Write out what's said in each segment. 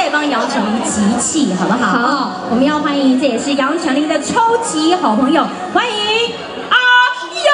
再帮杨丞琳集气，好不好？好，我们要欢迎，这也是杨丞琳的超级好朋友，欢迎阿雅。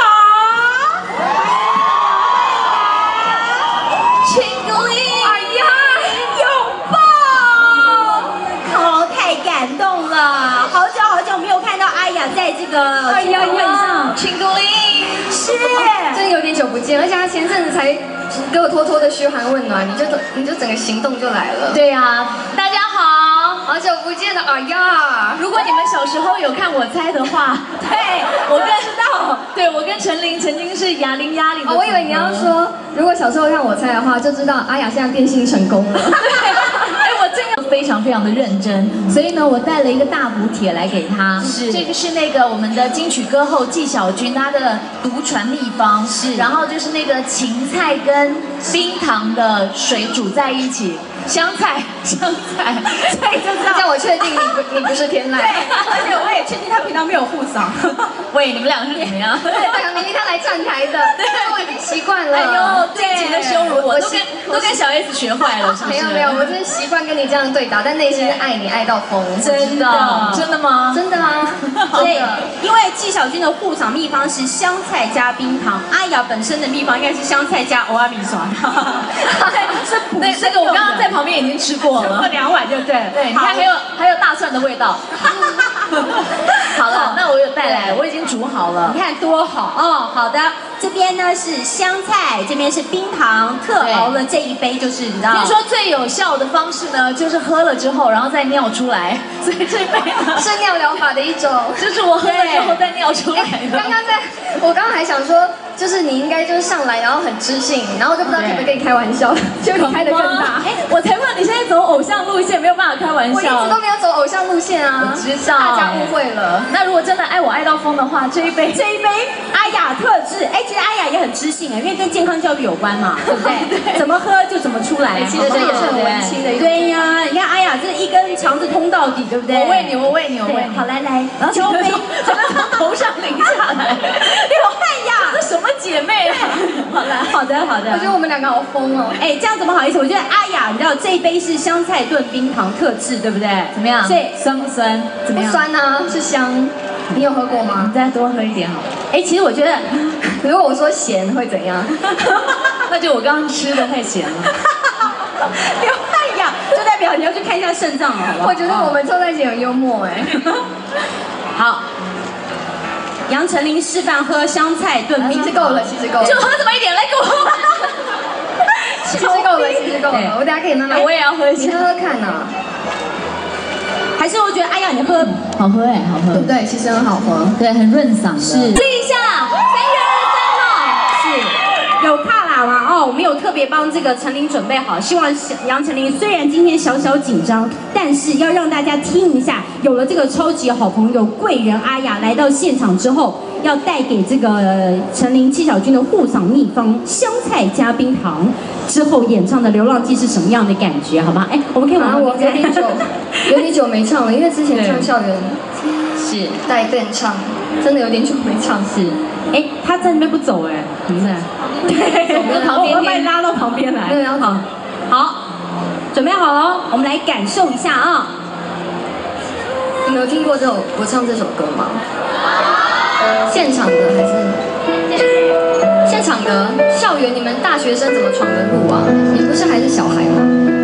请鼓励，哎呀，拥抱，好，太感动了，好久没有看到阿雅在这个聚会上，请鼓励，是， 真的有点久不见，而且他前阵子才给我偷偷的嘘寒问暖，你就整个行动就来了。 对啊，大家好， 好久不见了，哎呀！ 如果你们小时候有看我猜的话，对我跟陈琳曾经是哑铃压铃的。 我以为你要说，如果小时候看我猜的话，就知道阿雅现在变性成功了。 我真的非常的认真，所以呢，我带了一个大补帖来给他。 是， 这个是那个我们的金曲歌后纪晓君她的独传秘方。 是， 然后就是那个芹菜跟冰糖的水煮在一起。香菜，所以就知道。 这样我确定你不是天籁。 对，而且我也确定他平常没有护嗓。 喂，你们俩是怎么样？ 对，明明他来站台的，对，我已经习惯了。 哎呦，尽情的羞辱我，都跟小 S 学坏了，是不是？ 没有，我真的习惯跟你这样对打，但内心是爱你爱到疯。 真的吗？ 真的啊。 所以，因为纪晓君的护嗓秘方是香菜加冰糖，阿雅本身的秘方应该是香菜加欧阿米刷。 是那个我刚刚在旁边已经吃过了 ，2碗就对了。 对，你看还有大蒜的味道。好了，那我有带来，我已经煮好了。 你看多好哦。好的，这边呢是香菜，这边是冰糖，特熬了这一杯，就是你知道。 听说最有效的方式呢，就是喝了之后，然后再尿出来。所以这杯呢是尿疗法的一种， 就是我喝了之后再尿出来。 我刚刚还想说，就是你应该就是上来，然后很知性，然后就不知道可不可以开玩笑，就你开得更大。 哎，我才问你现在走偶像路线，没有办法开玩笑。 我一直都没有走偶像路线啊， 我知道， 大家误会了。 那如果真的爱我爱到疯的话，这一杯阿雅特制，哎，其实阿雅也很知性哎，因为跟健康教育有关嘛，对不对？怎么喝就怎么出来， 其实这也是很文青的一种。 对呀，你看阿雅这一根肠子通到底，对不对？ 我喂你。 好，来，交杯， 怎么从头上淋下来？ 流汗呀！ 这什么姐妹啊？ 好的。 我觉得我们两个好疯哦。 哎，这样怎么好意思？我觉得阿雅，你知道这一杯是香菜炖冰糖特制，对不对？ 怎么样？ 所以酸不酸？怎么样？ 不酸啊，是香。你有喝过吗？ 你再多喝一点好了。 哎，其实我觉得， 如果我说咸会怎样？ 那就我刚刚吃的太咸了。 流汗呀，就代表你要去看一下肾脏了，好不好？ 我觉得我们凑在一起很幽默哎。 好，杨丞琳示范喝香菜炖冰， 其实够了。 就喝这么一点，来给我喝。 其实够了。我等下可以慢慢。 我也要喝一下。 你喝喝看呐。 还是我觉得阿雅你喝好喝哎，好喝， 对不对？其实很好喝， 对，很润嗓的。 是。注意一下，3月23号是有卡拉嘛？哦，我们有特别帮这个丞琳准备好，希望杨丞琳虽然今天小紧张，但是要让大家听一下，有了这个超级好朋友贵人阿雅来到现场之后，要带给这个丞琳纪晓君的护嗓秘方香菜加冰糖。之后演唱的《流浪记》是什么样的感觉？好吧，哎，我们可以往我有点久没唱了，因为之前唱校园是带便唱，真的有点久没唱。 是，哎，他在那边不走哎，是不是？对，我把你拉到旁边来。 对， 好，准备好了，我们来感受一下啊。 你们有听过我唱这首歌吗？现场的还是？现场的校园，你们大学生怎么闯的路啊？你不是还是小孩吗？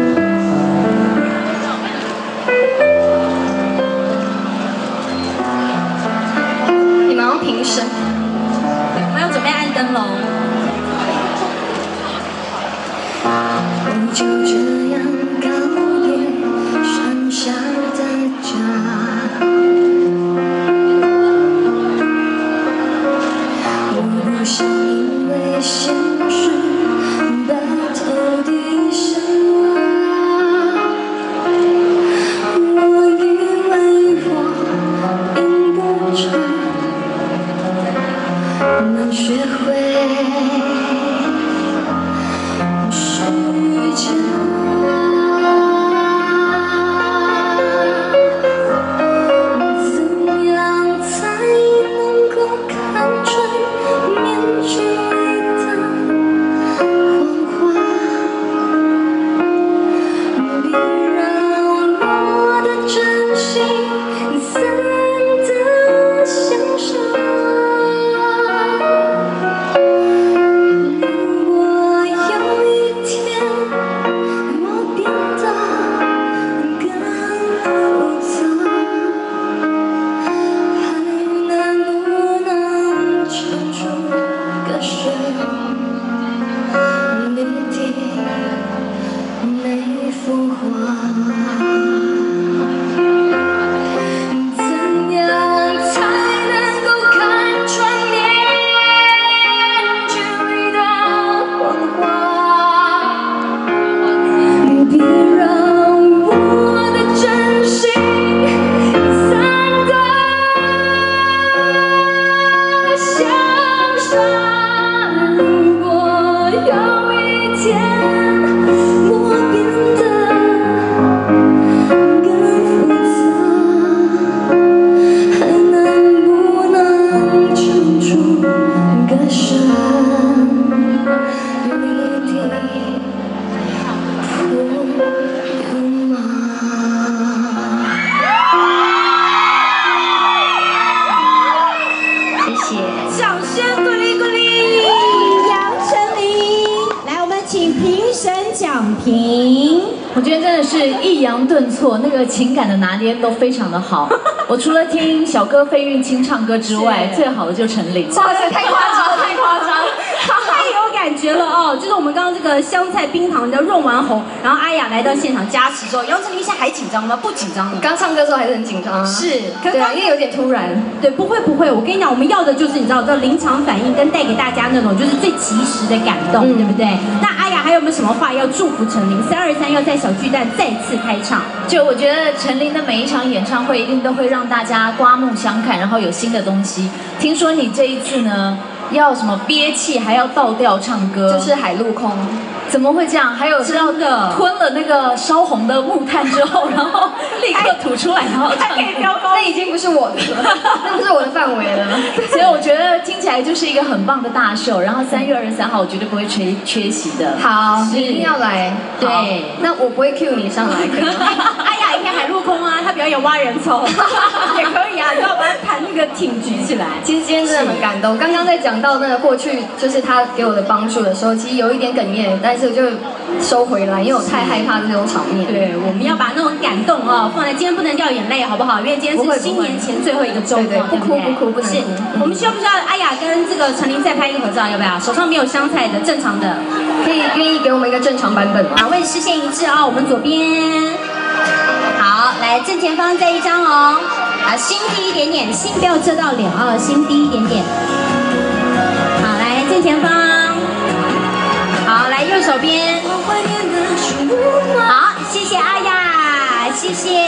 你们要平声。 我们要准备按灯笼。 我就这样告别山下的家。我不想因为现实白头的生活，我以为我应该能学会虚假。怎样才能够看穿面具里的谎话？别让掌声鼓励鼓励杨丞琳。来，我们请评审讲评。 我觉得真的是抑扬顿挫，那个情感的拿捏都非常的好。我除了听小哥费玉清唱歌之外，最好的就陈琳。 哇塞，太夸张，太夸张！ 太有感觉了哦！就是我们刚刚这个香菜冰糖叫润完红，然后阿雅来到现场加持之后，杨丞琳现在还紧张吗？不紧张了。 刚唱歌的时候还是很紧张啊。 是， 对啊，因为有点突然。 对，不会不会，我跟你讲，我们要的就是你知道这临场反应跟带给大家那种就是最及时的感动，对不对？那阿雅还有没有什么话要祝福陈琳？323要在小巨蛋再次开唱。 就我觉得陈琳的每一场演唱会一定都会让大家刮目相看，然后有新的东西。听说你这一次呢？要什么憋气，还要倒调唱歌， 就是海陆空， 怎么会这样？还有是要吞了那个烧红的木炭之后，然后立刻吐出来，然后唱。 那已经不是我的了，那不是我的范围了。 所以我觉得听起来就是一个很棒的大秀。然后3月23号我绝对不会缺席的。 好，你一定要来。 对， 那我不会 cue 你上来，可以吗？ 阿雅一片海陆空啊，她表演挖人头也可以啊，你要把它弹那个挺举起来。 其实今天真的很感动。刚刚在讲到那个过去，就是他给我的帮助的时候，其实有一点哽咽，但是我就收回来，因为我太害怕这种场面。 对，我们要把那种感动哦放在今天不能掉眼泪，好不好？因为今天是新年前最后一个周末， 对，不哭不哭不能哭。 我们需要不需要阿雅跟这个陈琳再拍一个合照？要不要？手上没有香菜的，正常的， 可以愿意给我们一个正常版本吗？ 两位视线一致哦，我们左边。好，来正前方再一张哦。啊，心低一点点，心不要遮到脸哦，心低一点点。好，来正前方。好，来右手边。好，谢谢阿雅，谢谢。